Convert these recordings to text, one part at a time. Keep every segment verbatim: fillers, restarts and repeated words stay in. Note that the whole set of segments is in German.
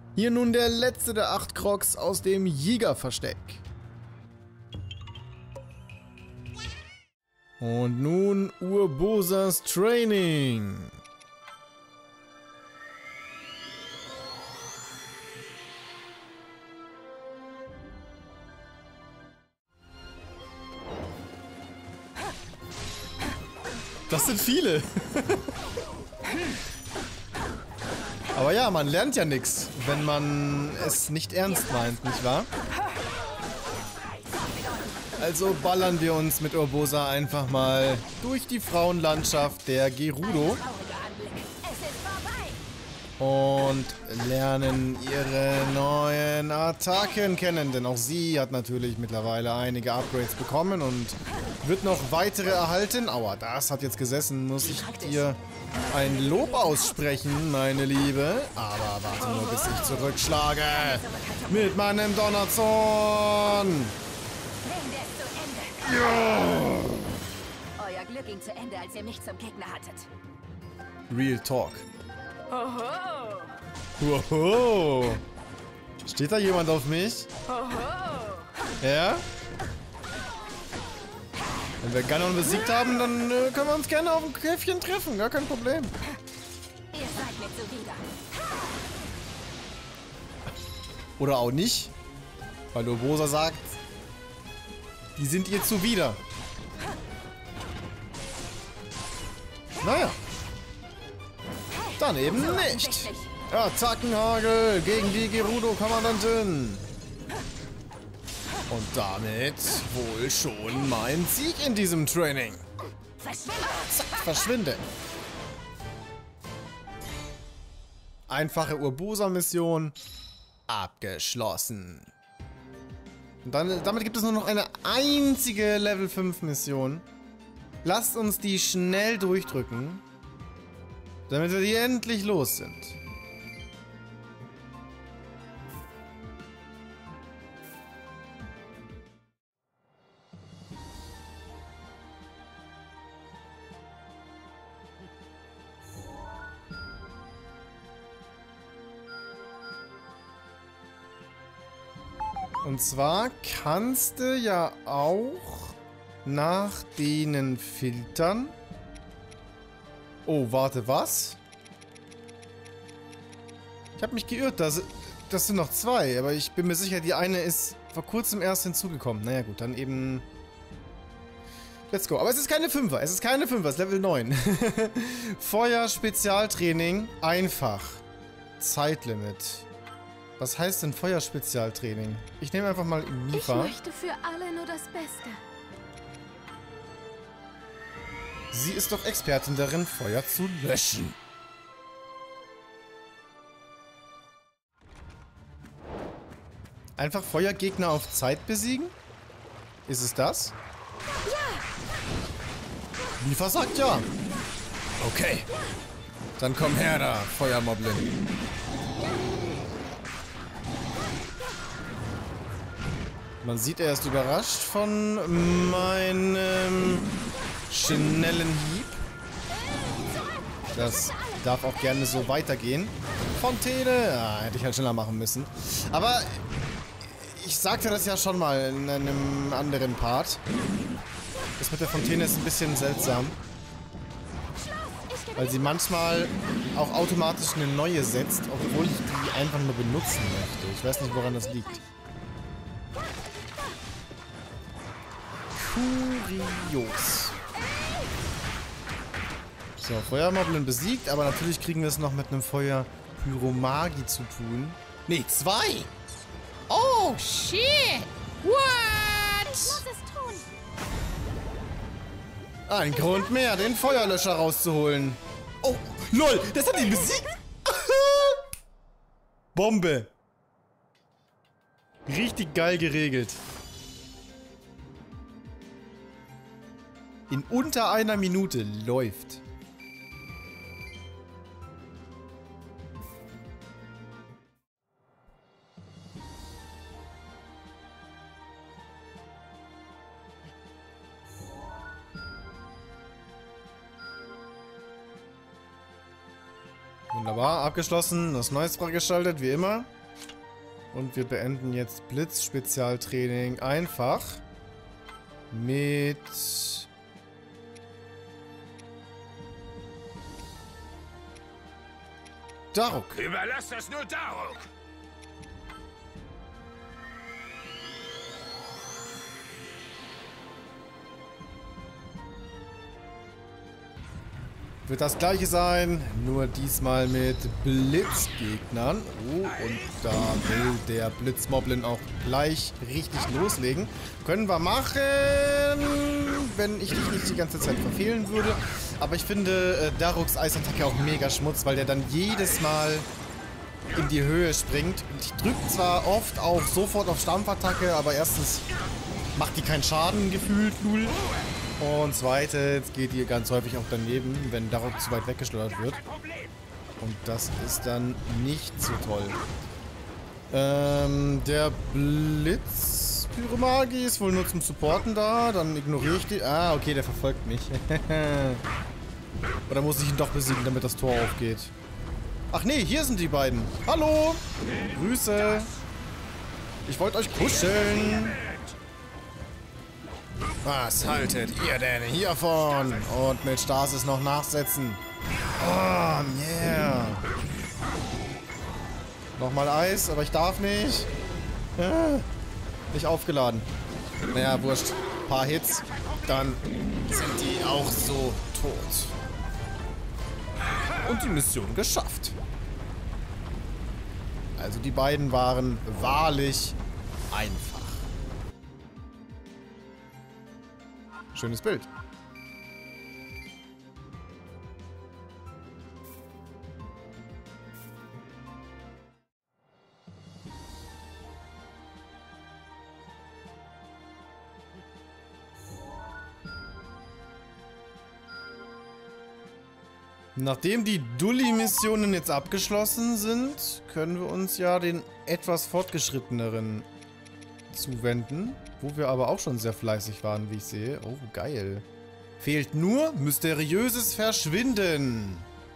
Hier nun der letzte der acht Crocs aus dem Jägerversteck. Und nun Urbosas Training. Das sind viele. Aber ja, man lernt ja nichts, wenn man es nicht ernst meint, nicht wahr? Also ballern wir uns mit Urbosa einfach mal durch die Frauenlandschaft der Gerudo und lernen ihre neuen Attacken kennen, denn auch sie hat natürlich mittlerweile einige Upgrades bekommen und wird noch weitere erhalten. Aua, das hat jetzt gesessen, muss ich dir ein Lob aussprechen, meine Liebe. Aber warte nur, bis ich zurückschlage mit meinem Donnerzorn. Ja. Euer Glück ging zu Ende, als ihr mich zum Gegner hattet. Real Talk. Oho. Woho. Steht da jemand auf mich? Oho. Ja? Wenn wir Ganon besiegt haben, dann äh, können wir uns gerne auf ein Käfchen treffen. Gar kein Problem. Ihr seid mir zuwider. Oder auch nicht. Weil Urbosa sagt, die sind ihr zuwider. Naja. Dann eben nicht. Attackenhagel gegen die Gerudo-Kommandantin. Und damit wohl schon mein Sieg in diesem Training. Zack, verschwinde. Einfache Urbosa-Mission abgeschlossen. Und dann, damit gibt es nur noch eine einzige Level fünf Mission. Lasst uns die schnell durchdrücken, damit wir die endlich los sind. Und zwar kannst du ja auch nach denen filtern. Oh, warte, was? Ich habe mich geirrt. Das, das sind noch zwei, aber ich bin mir sicher, die eine ist vor kurzem erst hinzugekommen. Naja gut, dann eben... Let's go. Aber es ist keine Fünfer. Es ist keine Fünfer. Es ist Level neun. Feuer-Spezialtraining. Einfach. Zeitlimit. Was heißt denn Feuerspezialtraining? Ich nehme einfach mal Mifa. Ich möchte für alle nur das Beste. Sie ist doch Expertin darin, Feuer zu löschen. Einfach Feuergegner auf Zeit besiegen? Ist es das? Ja! Mifa sagt ja. Okay. Dann komm her da, Feuermoblin. Man sieht, er ist überrascht von meinem schnellen Hieb. Das darf auch gerne so weitergehen. Fontäne! Ah, hätte ich halt schneller machen müssen. Aber ich sagte das ja schon mal in einem anderen Part. Das mit der Fontäne ist ein bisschen seltsam. Weil sie manchmal auch automatisch eine neue setzt, obwohl ich die einfach nur benutzen möchte. Ich weiß nicht, woran das liegt. Kurios. So, Feuermoblin besiegt, aber natürlich kriegen wir es noch mit einem Feuer-Pyromagi zu tun. Ne, zwei! Oh, shit! What? Lass es tun. Ein Grund mehr, den Feuerlöscher rauszuholen. Oh, lol, das hat ihn besiegt! Bombe! Richtig geil geregelt. In unter einer Minute läuft. Wunderbar, abgeschlossen, das Neues freigeschaltet, wie immer. Und wir beenden jetzt Blitz-Spezialtraining einfach mit Daruk. Überlass das nur Daruk. Wird das gleiche sein, nur diesmal mit Blitzgegnern. Oh, und da will der Blitzmoblin auch gleich richtig loslegen. Können wir machen, wenn ich dich nicht die ganze Zeit verfehlen würde. Aber ich finde äh, Daruks Eisattacke auch mega Schmutz, weil der dann jedes Mal in die Höhe springt. Und ich drücke zwar oft auch sofort auf Stampfattacke, aber erstens macht die keinen Schaden gefühlt, null. Und zweitens geht die ganz häufig auch daneben, wenn Daruk zu weit weggesteuert wird. Und das ist dann nicht so toll. Ähm, der Blitz Pyromagi ist wohl nur zum Supporten da. Dann ignoriere ich die. Ah, okay, der verfolgt mich. Oder muss ich ihn doch besiegen, damit das Tor aufgeht? Ach nee, hier sind die beiden. Hallo! Grüße! Ich wollte euch kuscheln. Was haltet ihr denn hiervon? Und mit Stasis noch nachsetzen. Oh, yeah. Nochmal Eis, aber ich darf nicht. Ah, nicht aufgeladen. Naja, wurscht. Ein paar Hits, dann sind die auch so tot. Und die Mission geschafft. Also die beiden waren wahrlich einfach. Schönes Bild. Nachdem die Dulli-Missionen jetzt abgeschlossen sind, können wir uns ja den etwas fortgeschritteneren zuwenden. Wo wir aber auch schon sehr fleißig waren, wie ich sehe. Oh, geil. Fehlt nur mysteriöses Verschwinden.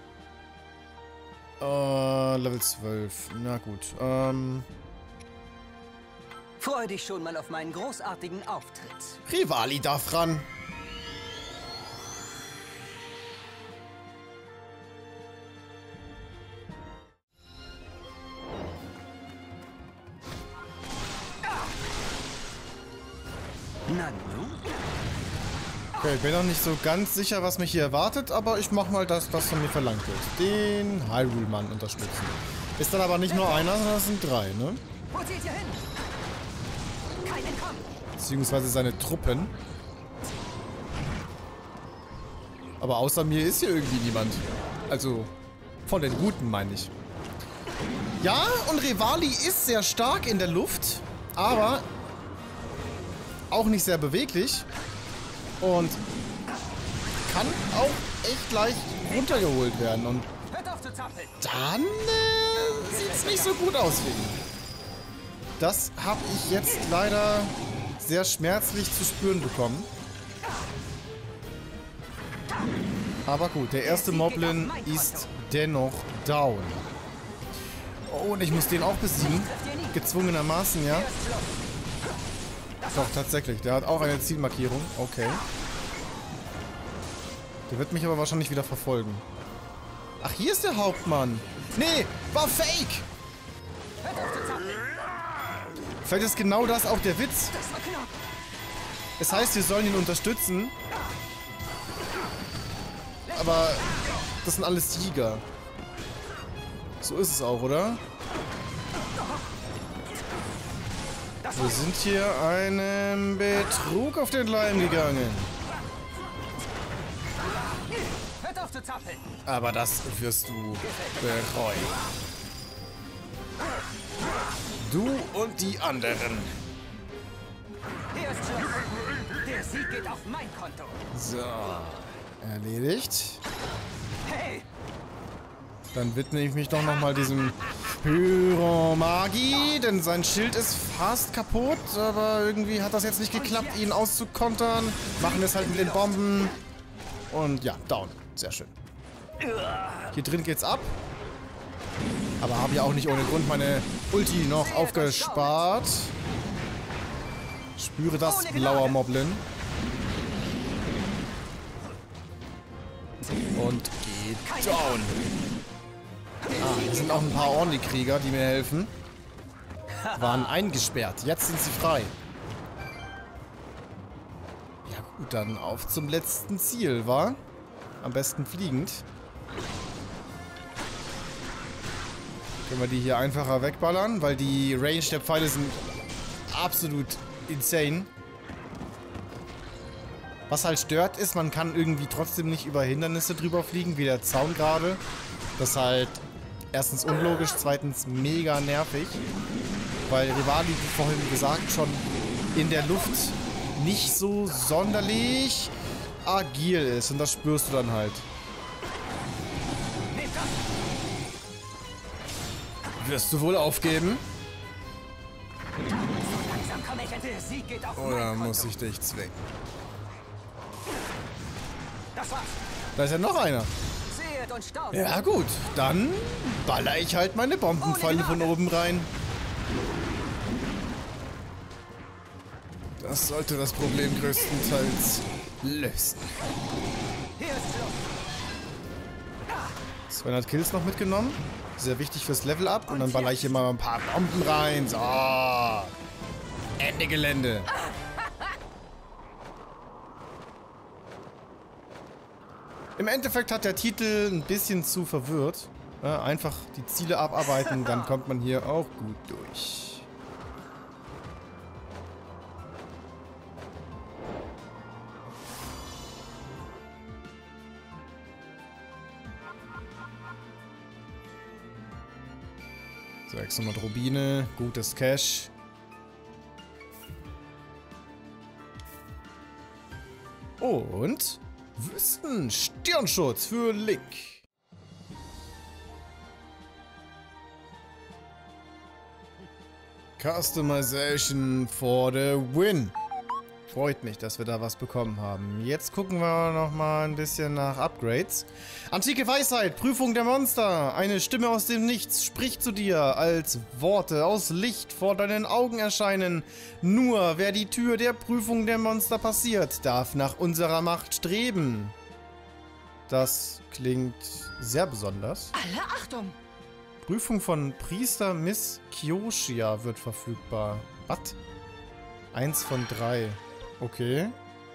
Äh, Level zwölf. Na gut. Ähm. Freu dich schon mal auf meinen großartigen Auftritt. Revali darf ran. Okay, ich bin noch nicht so ganz sicher, was mich hier erwartet, aber ich mach mal das, was von mir verlangt wird. Den Hyrule-Mann unterstützen. Ist dann aber nicht nur einer, sondern es sind drei, ne? Wo zieht ihr hin? Kein Entkommen. Beziehungsweise seine Truppen. Aber außer mir ist hier irgendwie niemand. Also, von den Guten meine ich. Ja, und Revali ist sehr stark in der Luft, aber auch nicht sehr beweglich. Und kann auch echt leicht runtergeholt werden. Und dann äh, sieht es nicht so gut aus für ihn. Das habe ich jetzt leider sehr schmerzlich zu spüren bekommen. Aber gut, der erste Moblin ist dennoch down. Oh, und ich muss den auch besiegen. Gezwungenermaßen, ja. Doch, tatsächlich. Der hat auch eine Zielmarkierung. Okay. Der wird mich aber wahrscheinlich wieder verfolgen. Ach, hier ist der Hauptmann. Nee, war fake. Vielleicht ist genau das auch der Witz. Es heißt, wir sollen ihn unterstützen. Aber das sind alles Sieger. So ist es auch, oder? Wir sind hier einem Betrug auf den Leim gegangen. Aber das wirst du bereuen. Du und die anderen. Der Sieg geht auf mein Konto. So. Erledigt. Dann widme ich mich doch nochmal diesem Pyromagi, denn sein Schild ist fast kaputt, aber irgendwie hat das jetzt nicht geklappt, ihn auszukontern. Machen wir es halt mit den Bomben. Und ja, down. Sehr schön. Hier drin geht's ab. Aber habe ja auch nicht ohne Grund meine Ulti noch aufgespart. Spüre das, blauer Moblin. Und geht down. Ah, hier sind auch ein paar Orni-Krieger, die mir helfen. Waren eingesperrt. Jetzt sind sie frei. Ja gut, dann auf zum letzten Ziel, wa? Am besten fliegend. Können wir die hier einfacher wegballern, weil die Range der Pfeile sind absolut insane. Was halt stört ist, man kann irgendwie trotzdem nicht über Hindernisse drüber fliegen, wie der Zaun gerade. Das ist halt erstens unlogisch, zweitens mega nervig. Weil Revali, wie vorhin gesagt, schon in der Luft nicht so sonderlich agil ist. Und das spürst du dann halt. Wirst du wohl aufgeben? Oder muss ich dich zwingen? Da ist ja noch einer. Ja gut, dann baller ich halt meine Bombenpfeile von oben rein. Das sollte das Problem größtenteils lösen. zweihundert Kills noch mitgenommen. Sehr wichtig fürs Level Up. Und dann baller ich hier mal ein paar Bomben rein. So. Ende Gelände. Im Endeffekt hat der Titel ein bisschen zu verwirrt. Ja, einfach die Ziele abarbeiten, dann kommt man hier auch gut durch. sechshundert Rubine, gutes Cash. Und Wüsten Stirnschutz für Link. Customization for the win. Freut mich, dass wir da was bekommen haben. Jetzt gucken wir noch mal ein bisschen nach Upgrades. Antike Weisheit, Prüfung der Monster. Eine Stimme aus dem Nichts spricht zu dir, als Worte aus Licht vor deinen Augen erscheinen. Nur wer die Tür der Prüfung der Monster passiert, darf nach unserer Macht streben. Das klingt sehr besonders. Alle Achtung! Prüfung von Priester Miss Kyoshia wird verfügbar. Was? Eins von drei. Okay.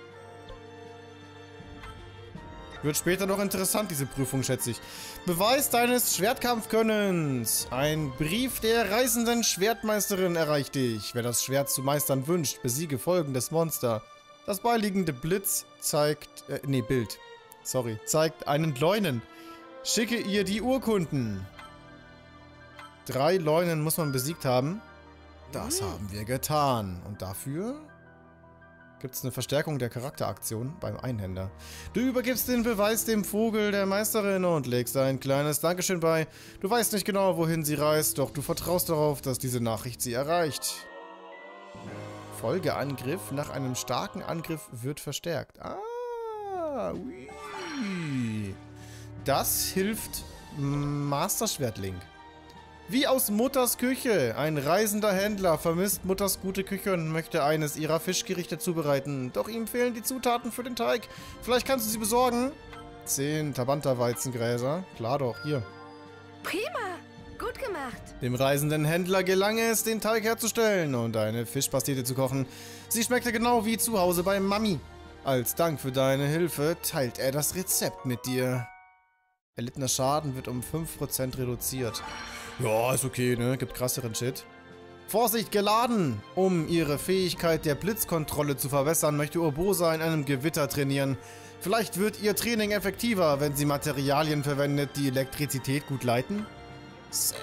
Wird später noch interessant, diese Prüfung, schätze ich. Beweis deines Schwertkampfkönnens. Ein Brief der reisenden Schwertmeisterin erreicht dich. Wer das Schwert zu meistern wünscht, besiege folgendes Monster. Das beiliegende Blitz zeigt... Äh, nee, Bild. Sorry. Zeigt einen Leunen. Schicke ihr die Urkunden. Drei Leunen muss man besiegt haben. Das haben wir getan. Und dafür gibt es eine Verstärkung der Charakteraktion beim Einhänder. Du übergibst den Beweis dem Vogel der Meisterin und legst ein kleines Dankeschön bei. Du weißt nicht genau, wohin sie reist, doch du vertraust darauf, dass diese Nachricht sie erreicht. Folgeangriff nach einem starken Angriff wird verstärkt. Ah, ui. Das hilft Master Schwert Link. Wie aus Mutters Küche. Ein reisender Händler vermisst Mutters gute Küche und möchte eines ihrer Fischgerichte zubereiten. Doch ihm fehlen die Zutaten für den Teig. Vielleicht kannst du sie besorgen. Zehn Tabanta-Weizengräser. Klar doch, hier. Prima. Gut gemacht. Dem reisenden Händler gelang es, den Teig herzustellen und eine Fischpastete zu kochen. Sie schmeckte genau wie zu Hause bei Mami. Als Dank für deine Hilfe teilt er das Rezept mit dir. Erlittener Schaden wird um fünf Prozent reduziert. Ja, ist okay, ne? Gibt krasseren Shit. Vorsicht, geladen! Um ihre Fähigkeit der Blitzkontrolle zu verbessern, möchte Urbosa in einem Gewitter trainieren. Vielleicht wird ihr Training effektiver, wenn sie Materialien verwendet, die Elektrizität gut leiten. Safe.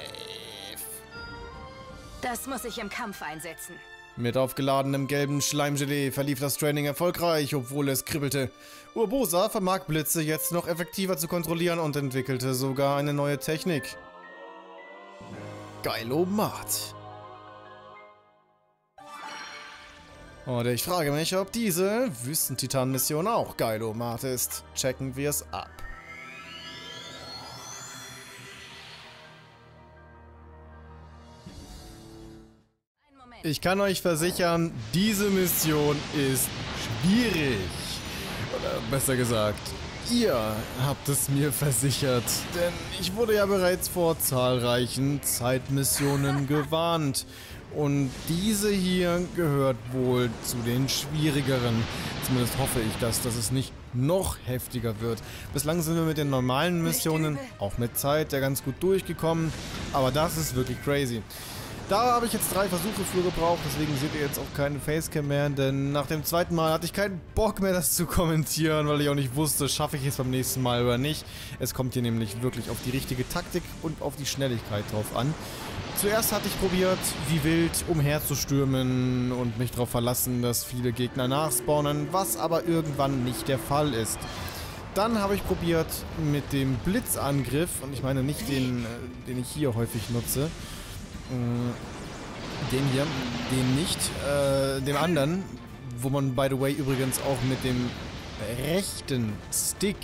Das muss ich im Kampf einsetzen. Mit aufgeladenem gelben Schleimgelee verlief das Training erfolgreich, obwohl es kribbelte. Urbosa vermag Blitze jetzt noch effektiver zu kontrollieren und entwickelte sogar eine neue Technik. Geilomat. Und ich frage mich, ob diese Wüstentitan-Mission auch Geilomat ist. Checken wir es ab. Ich kann euch versichern, diese Mission ist schwierig. Oder besser gesagt, ihr habt es mir versichert. Denn ich wurde ja bereits vor zahlreichen Zeitmissionen gewarnt. Und diese hier gehört wohl zu den schwierigeren. Zumindest hoffe ich, dass, dass es nicht noch heftiger wird. Bislang sind wir mit den normalen Missionen, auch mit Zeit, ja ganz gut durchgekommen. Aber das ist wirklich crazy. Da habe ich jetzt drei Versuche für gebraucht, deswegen seht ihr jetzt auch keine Facecam mehr, denn nach dem zweiten Mal hatte ich keinen Bock mehr, das zu kommentieren, weil ich auch nicht wusste, schaffe ich es beim nächsten Mal oder nicht. Es kommt hier nämlich wirklich auf die richtige Taktik und auf die Schnelligkeit drauf an. Zuerst hatte ich probiert, wie wild umherzustürmen und mich darauf verlassen, dass viele Gegner nachspawnen, was aber irgendwann nicht der Fall ist. Dann habe ich probiert mit dem Blitzangriff, und ich meine nicht den, den ich hier häufig nutze, den hier, den nicht, äh, dem anderen, wo man by the way übrigens auch mit dem rechten Stick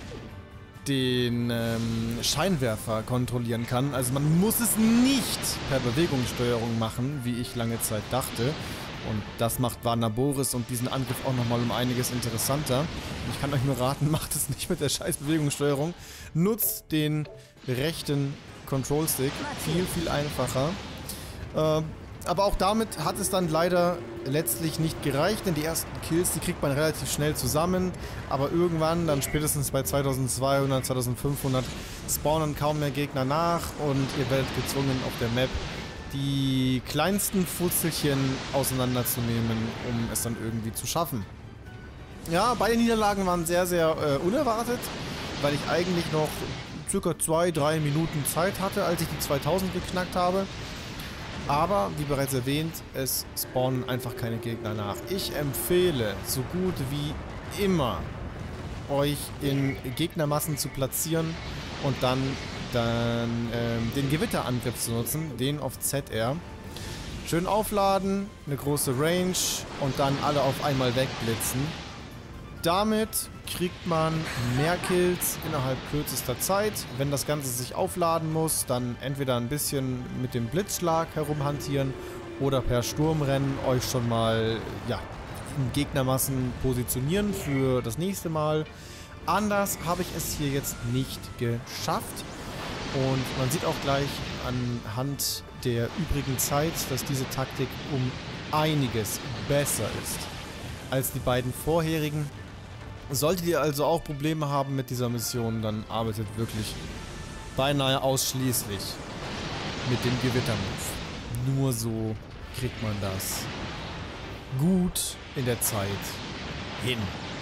den ähm, Scheinwerfer kontrollieren kann. Also man muss es nicht per Bewegungssteuerung machen, wie ich lange Zeit dachte. Und das macht Varnaboris und diesen Angriff auch nochmal um einiges interessanter. Ich kann euch nur raten, macht es nicht mit der scheiß Bewegungssteuerung. Nutzt den rechten Control Stick. Viel, viel einfacher. Äh, aber auch damit hat es dann leider letztlich nicht gereicht, denn die ersten Kills, die kriegt man relativ schnell zusammen. Aber irgendwann, dann spätestens bei zweitausendzweihundert, zweitausendfünfhundert, spawnen kaum mehr Gegner nach und ihr werdet gezwungen, auf der Map die kleinsten Futzelchen auseinanderzunehmen, um es dann irgendwie zu schaffen. Ja, beide Niederlagen waren sehr, sehr äh, unerwartet, weil ich eigentlich noch circa zwei, drei Minuten Zeit hatte, als ich die zweitausend geknackt habe. Aber, wie bereits erwähnt, es spawnen einfach keine Gegner nach. Ich empfehle, so gut wie immer, euch in Gegnermassen zu platzieren und dann, dann ähm, den Gewitterangriff zu nutzen, den auf Z R. Schön aufladen, eine große Range und dann alle auf einmal wegblitzen. Damit kriegt man mehr Kills innerhalb kürzester Zeit. Wenn das Ganze sich aufladen muss, dann entweder ein bisschen mit dem Blitzschlag herumhantieren oder per Sturmrennen euch schon mal ja, in Gegnermassen positionieren für das nächste Mal. Anders habe ich es hier jetzt nicht geschafft. Und man sieht auch gleich anhand der übrigen Zeit, dass diese Taktik um einiges besser ist als die beiden vorherigen. Solltet ihr also auch Probleme haben mit dieser Mission, dann arbeitet wirklich beinahe ausschließlich mit dem Gewittermove. Nur so kriegt man das gut in der Zeit hin.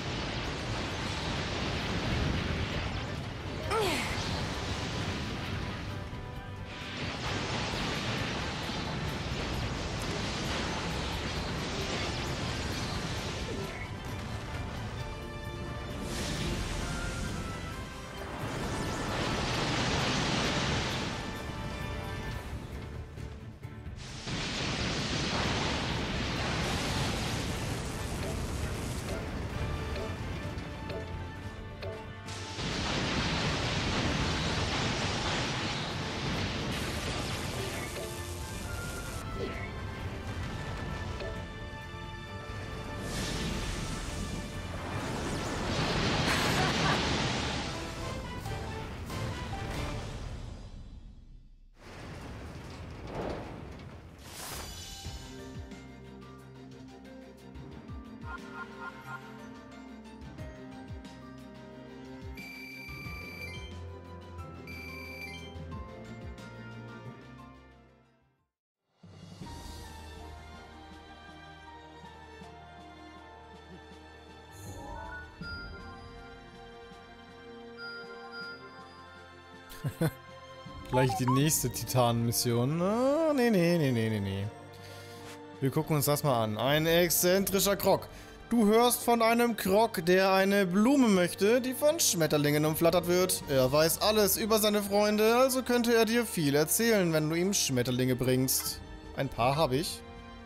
Gleich die nächste Titan-Mission. Oh, nee, nee, nee, nee, nee, nee. Wir gucken uns das mal an. Ein exzentrischer Krog. Du hörst von einem Krog, der eine Blume möchte, die von Schmetterlingen umflattert wird. Er weiß alles über seine Freunde, also könnte er dir viel erzählen, wenn du ihm Schmetterlinge bringst. Ein paar habe ich.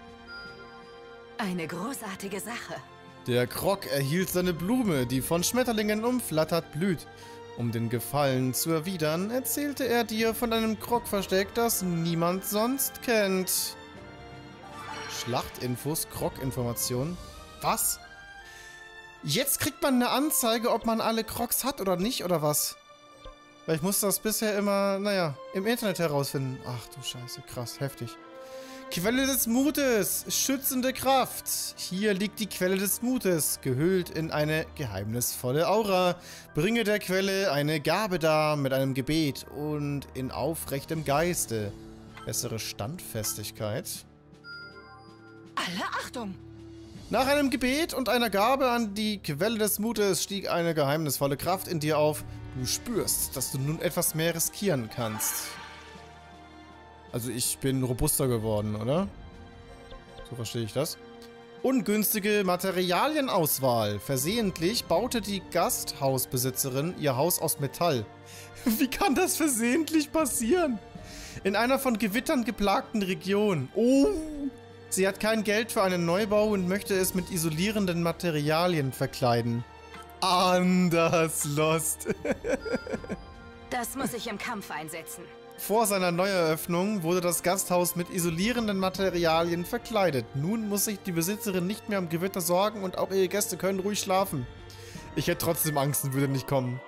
Eine großartige Sache. Der Krog erhielt seine Blume, die von Schmetterlingen umflattert blüht. Um den Gefallen zu erwidern, erzählte er dir von einem Krog-Versteck, das niemand sonst kennt. Schlachtinfos, Krog-Informationen. Was? Jetzt kriegt man eine Anzeige, ob man alle Krogs hat oder nicht, oder was? Weil ich musste das bisher immer, naja, im Internet herausfinden. Ach du Scheiße, krass, heftig. Quelle des Mutes, schützende Kraft. Hier liegt die Quelle des Mutes, gehüllt in eine geheimnisvolle Aura. Bringe der Quelle eine Gabe dar mit einem Gebet und in aufrechtem Geiste. Bessere Standfestigkeit. Alle Achtung! Nach einem Gebet und einer Gabe an die Quelle des Mutes stieg eine geheimnisvolle Kraft in dir auf. Du spürst, dass du nun etwas mehr riskieren kannst. Also ich bin robuster geworden, oder? So verstehe ich das. Ungünstige Materialienauswahl. Versehentlich baute die Gasthausbesitzerin ihr Haus aus Metall. Wie kann das versehentlich passieren? In einer von Gewittern geplagten Region. Oh! Sie hat kein Geld für einen Neubau und möchte es mit isolierenden Materialien verkleiden. Anders Lost. Das muss ich im Kampf einsetzen. Vor seiner Neueröffnung wurde das Gasthaus mit isolierenden Materialien verkleidet. Nun muss sich die Besitzerin nicht mehr um Gewitter sorgen und auch ihre Gäste können ruhig schlafen. Ich hätte trotzdem Angst und würde nicht kommen.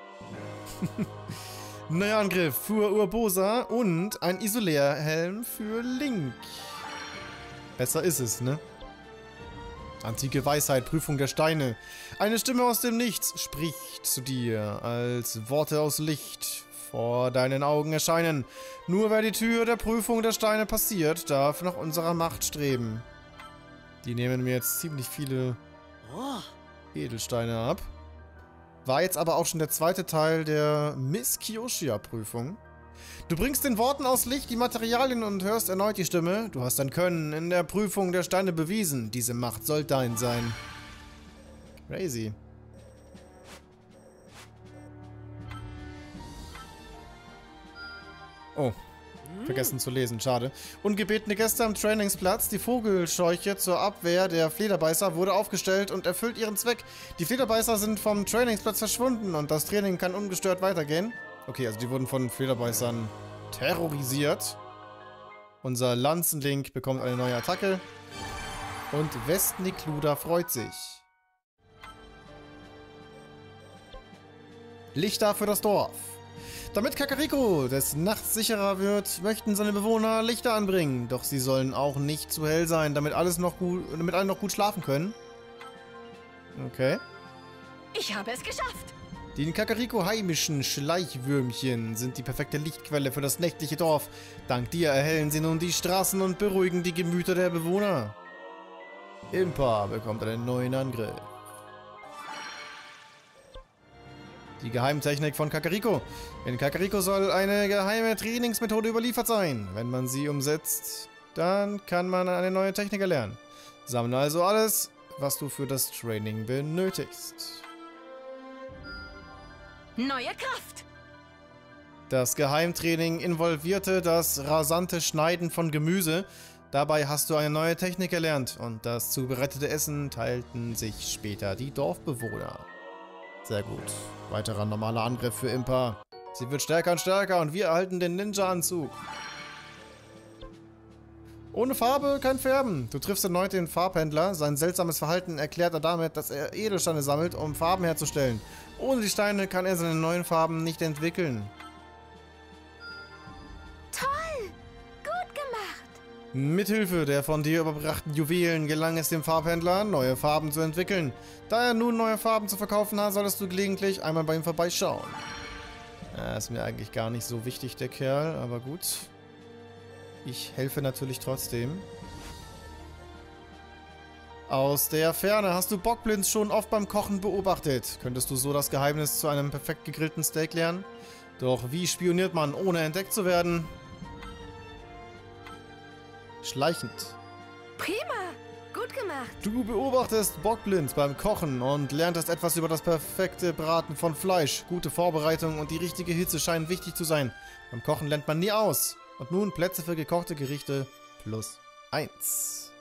Neuer Angriff für Urbosa und ein Isolärhelm für Link. Besser ist es, ne? Antike Weisheit, Prüfung der Steine. Eine Stimme aus dem Nichts spricht zu dir, als Worte aus Licht vor deinen Augen erscheinen. Nur wer die Tür der Prüfung der Steine passiert, darf nach unserer Macht streben. Die nehmen mir jetzt ziemlich viele Edelsteine ab. War jetzt aber auch schon der zweite Teil der Miss Kyoshia-Prüfung. Du bringst den Worten aus Licht die Materialien und hörst erneut die Stimme. Du hast dein Können in der Prüfung der Steine bewiesen. Diese Macht soll dein sein. Crazy. Oh, vergessen zu lesen, schade. Ungebetene Gäste am Trainingsplatz. Die Vogelscheuche zur Abwehr der Flederbeißer wurde aufgestellt und erfüllt ihren Zweck. Die Flederbeißer sind vom Trainingsplatz verschwunden und das Training kann ungestört weitergehen. Okay, also die wurden von Flederbeißern terrorisiert. Unser Lanzenlink bekommt eine neue Attacke. Und Westnikluda freut sich. Lichter für das Dorf. Damit Kakariko des Nachts sicherer wird, möchten seine Bewohner Lichter anbringen. Doch sie sollen auch nicht zu hell sein, damit alles noch gut, damit alle noch gut schlafen können. Okay. Ich habe es geschafft. Die Kakariko-heimischen Schleichwürmchen sind die perfekte Lichtquelle für das nächtliche Dorf. Dank dir erhellen sie nun die Straßen und beruhigen die Gemüter der Bewohner. Impa bekommt einen neuen Angriff. Die Geheimtechnik von Kakariko. In Kakariko soll eine geheime Trainingsmethode überliefert sein. Wenn man sie umsetzt, dann kann man eine neue Technik erlernen. Sammle also alles, was du für das Training benötigst. Neue Kraft. Das Geheimtraining involvierte das rasante Schneiden von Gemüse. Dabei hast du eine neue Technik erlernt und das zubereitete Essen teilten sich später die Dorfbewohner. Sehr gut. Weiterer normaler Angriff für Impa. Sie wird stärker und stärker und wir erhalten den Ninja-Anzug. Ohne Farbe kein Färben. Du triffst erneut den Farbhändler. Sein seltsames Verhalten erklärt er damit, dass er Edelsteine sammelt, um Farben herzustellen. Ohne die Steine kann er seine neuen Farben nicht entwickeln. Toll! Gut gemacht! Mithilfe der von dir überbrachten Juwelen gelang es dem Farbhändler, neue Farben zu entwickeln. Da er nun neue Farben zu verkaufen hat, solltest du gelegentlich einmal bei ihm vorbeischauen. Ja, ist mir eigentlich gar nicht so wichtig, der Kerl, aber gut. Ich helfe natürlich trotzdem. Aus der Ferne hast du Bockblins schon oft beim Kochen beobachtet. Könntest du so das Geheimnis zu einem perfekt gegrillten Steak lernen? Doch wie spioniert man, ohne entdeckt zu werden? Schleichend. Prima! Gut gemacht! Du beobachtest Bockblins beim Kochen und lerntest etwas über das perfekte Braten von Fleisch. Gute Vorbereitung und die richtige Hitze scheinen wichtig zu sein. Beim Kochen lernt man nie aus. Und nun Plätze für gekochte Gerichte plus eins.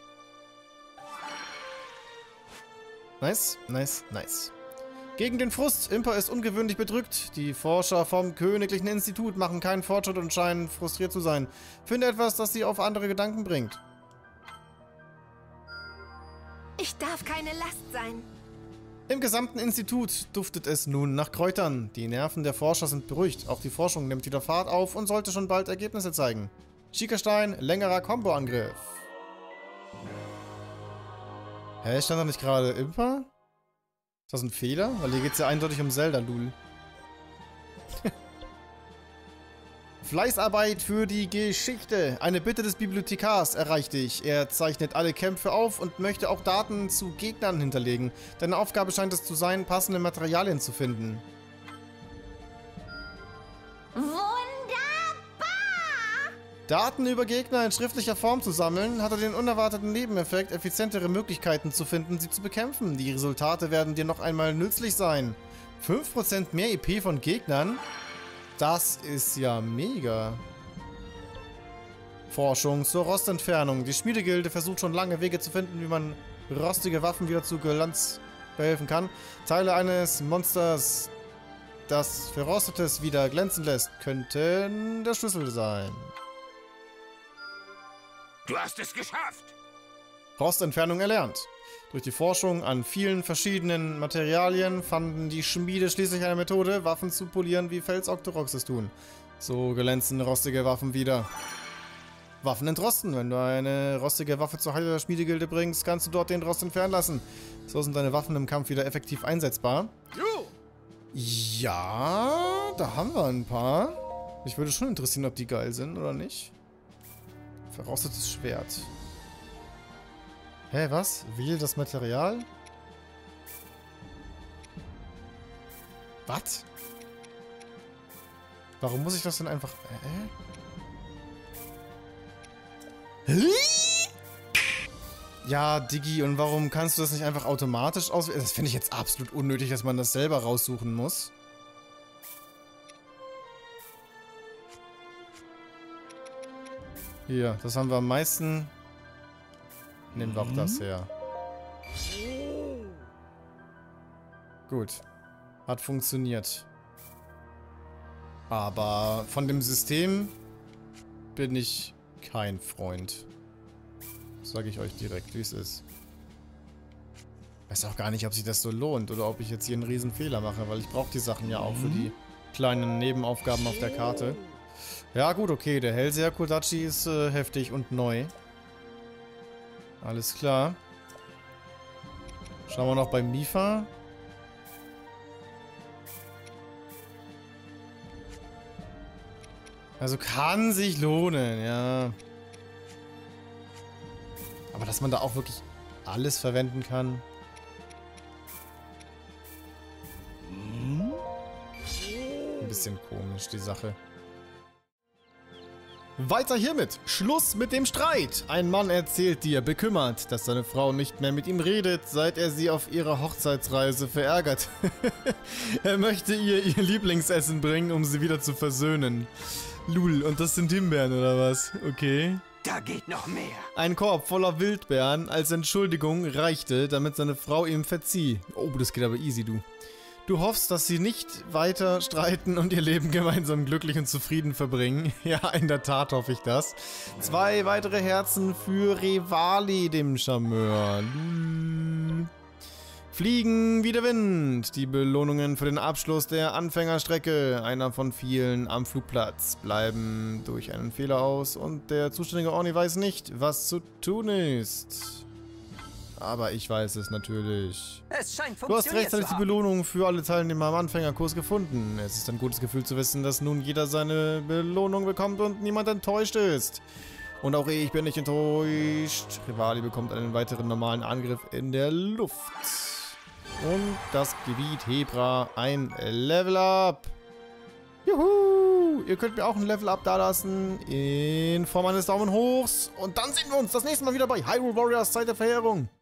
Nice, nice, nice. Gegen den Frust. Impa ist ungewöhnlich bedrückt. Die Forscher vom Königlichen Institut machen keinen Fortschritt und scheinen frustriert zu sein. Finde etwas, das sie auf andere Gedanken bringt. Ich darf keine Last sein. Im gesamten Institut duftet es nun nach Kräutern. Die Nerven der Forscher sind beruhigt. Auch die Forschung nimmt wieder Fahrt auf und sollte schon bald Ergebnisse zeigen. Schickerstein, längerer Combo-Angriff. Hä, stand da nicht gerade Impa? Ist das ein Fehler? Weil hier geht es ja eindeutig um Zelda, Lul. Fleißarbeit für die Geschichte. Eine Bitte des Bibliothekars erreicht dich. Er zeichnet alle Kämpfe auf und möchte auch Daten zu Gegnern hinterlegen. Deine Aufgabe scheint es zu sein, passende Materialien zu finden. Wunderbar! Daten über Gegner in schriftlicher Form zu sammeln, hat er den unerwarteten Nebeneffekt, effizientere Möglichkeiten zu finden, sie zu bekämpfen. Die Resultate werden dir noch einmal nützlich sein. fünf Prozent mehr E P von Gegnern? Das ist ja mega. Forschung zur Rostentfernung. Die Schmiedegilde versucht schon lange Wege zu finden, wie man rostige Waffen wieder zu Glanz behelfen kann. Teile eines Monsters, das Verrostetes wieder glänzen lässt, könnten der Schlüssel sein. Du hast es geschafft! Rostentfernung erlernt. Durch die Forschung an vielen verschiedenen Materialien fanden die Schmiede schließlich eine Methode, Waffen zu polieren, wie Fels Octorox es tun. So glänzen rostige Waffen wieder. Waffen entrosten. Wenn du eine rostige Waffe zur Heile der Schmiedegilde bringst, kannst du dort den Rost entfernen lassen. So sind deine Waffen im Kampf wieder effektiv einsetzbar. Ja, da haben wir ein paar. Mich würde schon interessieren, ob die geil sind oder nicht. Verrostetes Schwert. Hä, was? Wähle das Material? Was? Warum muss ich das denn einfach... Hä? Ja, Diggi, und warum kannst du das nicht einfach automatisch auswählen? Das finde ich jetzt absolut unnötig, dass man das selber raussuchen muss. Hier, das haben wir am meisten... Nehmen wir auch das her. Gut. Hat funktioniert. Aber von dem System bin ich kein Freund. Sage ich euch direkt, wie es ist. Ich weiß auch gar nicht, ob sich das so lohnt oder ob ich jetzt hier einen riesen Fehler mache, weil ich brauche die Sachen ja auch für die kleinen Nebenaufgaben auf der Karte. Ja gut, okay, der Hellseher Kodachi ist äh, heftig und neu. Alles klar. Schauen wir noch bei Mipha. Also kann sich lohnen, ja. Aber dass man da auch wirklich alles verwenden kann. Ein bisschen komisch, die Sache. Weiter hiermit. Schluss mit dem Streit. Ein Mann erzählt dir, bekümmert, dass seine Frau nicht mehr mit ihm redet, seit er sie auf ihrer Hochzeitsreise verärgert. Er möchte ihr ihr Lieblingsessen bringen, um sie wieder zu versöhnen. Lul, und das sind Himbeeren oder was? Okay. Da geht noch mehr. Ein Korb voller Wildbeeren als Entschuldigung reichte, damit seine Frau ihm verzieh. Oh, das geht aber easy, du. Du hoffst, dass sie nicht weiter streiten und ihr Leben gemeinsam glücklich und zufrieden verbringen. Ja, in der Tat hoffe ich das. Zwei weitere Herzen für Revali, dem Charmeur. Lul. Fliegen wie der Wind. Die Belohnungen für den Abschluss der Anfängerstrecke, einer von vielen am Flugplatz, bleiben durch einen Fehler aus und der zuständige Orni weiß nicht, was zu tun ist. Aber ich weiß es natürlich. Es scheint Du hast funktioniert rechtzeitig zu die haben. Belohnung für alle Teilnehmer am Anfängerkurs gefunden. Es ist ein gutes Gefühl zu wissen, dass nun jeder seine Belohnung bekommt und niemand enttäuscht ist. Und auch ich bin nicht enttäuscht. Revali bekommt einen weiteren normalen Angriff in der Luft. Und das Gebiet Hebra ein Level Up. Juhu! Ihr könnt mir auch ein Level Up dalassen in Form eines Daumen hochs. Und dann sehen wir uns das nächste Mal wieder bei Hyrule Warriors Zeit der Verheerung.